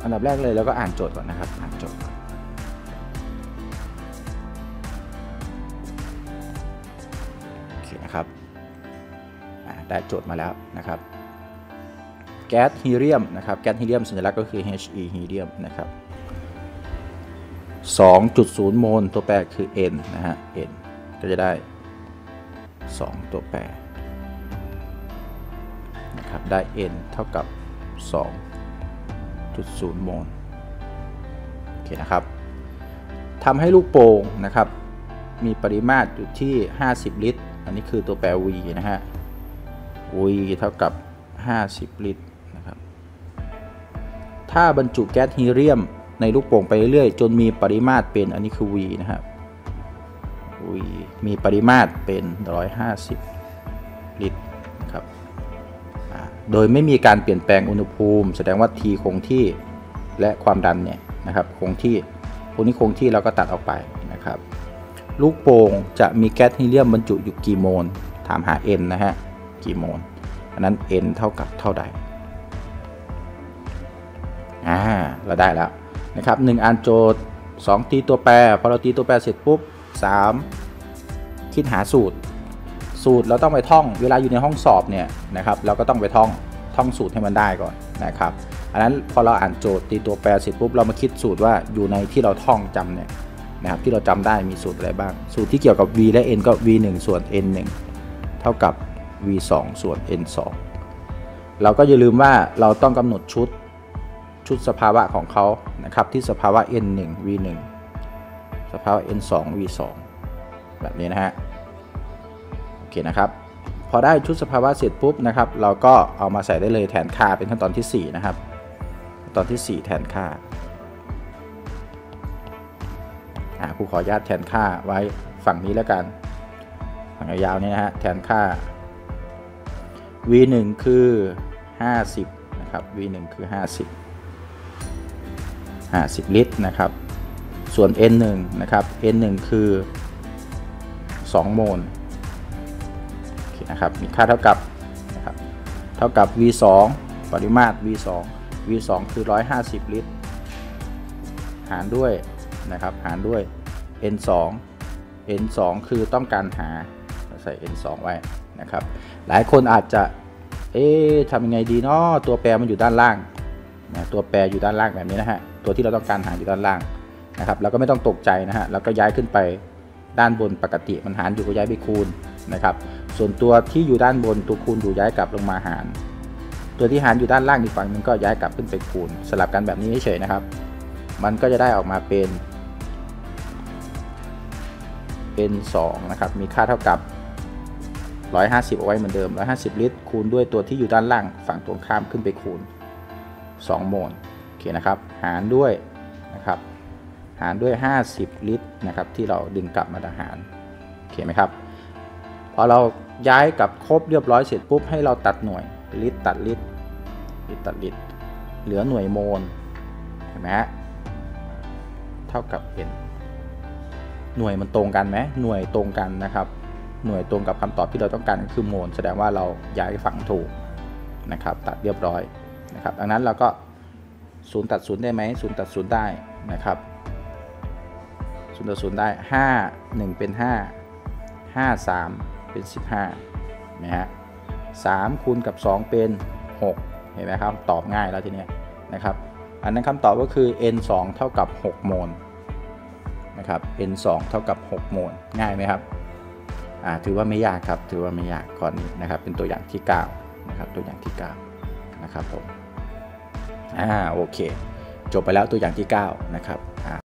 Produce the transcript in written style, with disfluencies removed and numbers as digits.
อันดับแรกเลยเราก็อ่านโจทย์ก่อนนะครับอ่านโจทย์โอเคนะครับได้โจทย์มาแล้วนะครับแก๊สฮีเลียมนะครับแก๊สฮีเลียมสัญลักษณ์ก็คือ He ฮีเลียมนะครับ 2.0 โมลตัวแปรคือ N นะฮะ N ก็จะได้2ตัวแปรนะครับได้ N เท่ากับ 2.0 โมลโอเคนะครับทำให้ลูกโป่งนะครับมีปริมาตรอยู่ที่50ลิตรอันนี้คือตัวแปร V นะฮะ V เท่ากับ50ลิตรนะครับถ้าบรรจุแก๊สฮีเลียมในลูกโป่งไปเรื่อยๆจนมีปริมาตรเป็นอันนี้คือ V นะครับ V มีปริมาตรเป็น150ลิตรนะครับโดยไม่มีการเปลี่ยนแปลงอุณหภูมิแสดงว่า T คงที่และความดันเนี่ยนะครับคงที่พวกนี้คงที่เราก็ตัดออกไปนะครับลูกโป่งจะมีแก๊สฮีเลียมบรรจุอยู่กี่โมลถามหา N นะฮะกี่โมลอันนั้น N เท่ากับเท่าใดเราได้แล้วนะครับ1อ่านโจทย์2ตีตัวแปรพอเราตีตัวแปรเสร็จปุ๊บ3คิดหาสูตรเราต้องไปท่องเวลาอยู่ในห้องสอบเนี่ยนะครับเราก็ต้องไปท่องสูตรให้มันได้ก่อนนะครับอันนั้นพอเราอ่านโจทย์ตีตัวแปรเสร็จปุ๊บเรามาคิดสูตรว่าอยู่ในที่เราท่องจำเนี่ยนะครับที่เราจำได้มีสูตรอะไรบ้างสูตรที่เกี่ยวกับ v และ n ก็ v 1ส่วน n 1เท่ากับ v 2ส่วน n 2เราก็อย่าลืมว่าเราต้องกำหนดชุดสภาวะของเขานะครับที่สภาวะ n 1 v 1สภาวะ n 2 v 2แบบนี้นะฮะโอเคนะครับพอได้ชุดสภาวะเสร็จปุ๊บนะครับเราก็เอามาใส่ได้เลยแทนค่าเป็นขั้นตอนที่4นะครับขั้นตอนที่4แทนค่าครูขออนุญาตแทนค่าไว้ฝั่งนี้แล้วกันฝั่งยาวๆนี่นะฮะแทนค่า v 1คือ50นะครับ v 1คือ50ลิตรนะครับส่วน n 1นะครับ n 1คือ2โมลนะครับมีค่าเท่ากับนะครับเท่ากับ v 2ปริมาตร v 2คือ150ลิตรหารด้วยนะครับหารด้วย n 2คือต้องการหาใส่ n 2ไว้นะครับหลายคนอาจจะทำยังไงดีเนาะตัวแปรมันอยู่ด้านล่างนะตัวแปรอยู่ด้านล่างแบบนี้นะฮะตัวที่เราต้องการหาอยู่ด้านล่างนะครับเราก็ไม่ต้องตกใจนะฮะเราก็ย้ายขึ้นไปด้านบนปกติมันหารอยู่ก็ย้ายไปคูณนะครับส่วนตัวที่อยู่ด้านบนตัวคูณอยู่ย้ายกลับลงมาหารตัวที่หารอยู่ด้านล่างอีกฝั่งนึงก็ย้ายกลับขึ้นไปคูณสลับกันแบบนี้เฉยๆนะครับมันก็จะได้ออกมาเป็น n 2นะครับมีค่าเท่ากับ150เอาไว้เหมือนเดิม150ลิตรคูณด้วยตัวที่อยู่ด้านล่างฝั่งตรงข้ามขึ้นไปคูณ2โมลโอเคนะครับหารด้วยนะครับหารด้วย50ลิตรนะครับที่เราดึงกลับมาหารโอเคไหมครับพอเราย้ายกลับครบเรียบร้อยเสร็จปุ๊บให้เราตัดหน่วยลิตรตัดลิตรตัดลิตรเหลือหน่วยโมลเห็นไหมฮะเท่ากับ n หน่วยมันตรงกันไหมหน่วยตรงกันนะครับหน่วยตรงกับคำตอบที่เราต้องการก็คือโมลแสดงว่าเราย้ายฝั่งถูกนะครับตัดเรียบร้อยนะครับดังนั้นเราก็0ตัด0ได้ไหม0ตัด0ได้นะครับ0ตัด0ได้5 1เป็น5 5 3เป็น15นะฮะ3คูณกับ2เป็น6เห็นไหมครับตอบง่ายแล้วทีนี้นะครับอันนั้นคำตอบก็คือ n 2เท่ากับ6โมลนะครับ n 2เท่ากับ6โมลง่ายไหมครับถือว่าไม่ยากครับถือว่าไม่ยากข้อนี้นะครับเป็นตัวอย่างที่9นะครับตัวอย่างที่9นะครับผมโอเคจบไปแล้วตัวอย่างที่9นะครับ